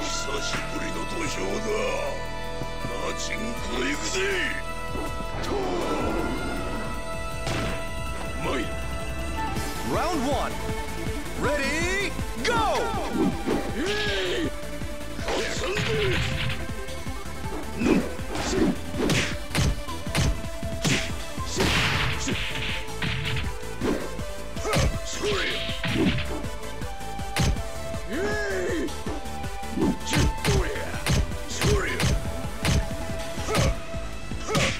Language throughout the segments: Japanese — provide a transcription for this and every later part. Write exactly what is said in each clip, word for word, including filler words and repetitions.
久しぶりの土俵だ。ガチンコで行くぜ。とうまい。 Round one. Ready, go! えい勝つんです。うんそれや。えいちっとや。それや。はっはっ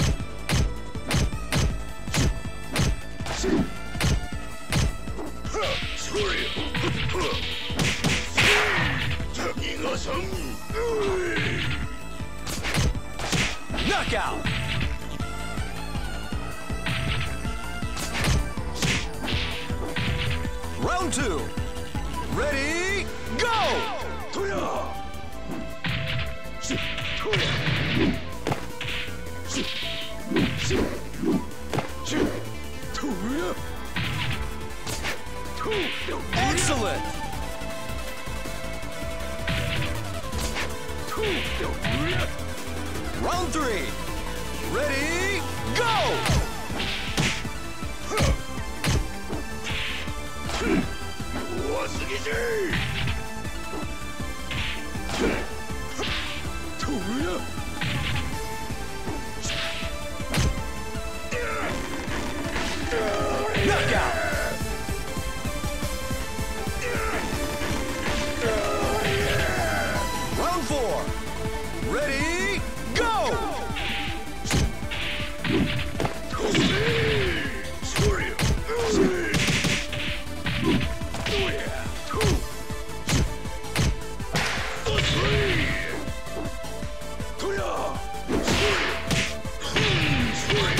それや。はっ逃がさん。 Knockout! Round two. Ready, go! とや。しとや。しししとや。とや。 Excellent! とや。 Round three. Ready, go! 弱すぎじゃい。とや。 Knockout! Round four. Ready, go! それよ。とや。と。それ。とや。それ。それ。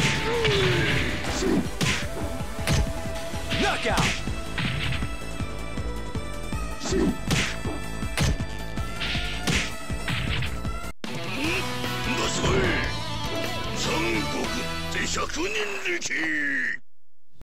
Knockout! なさい。三国って百人力。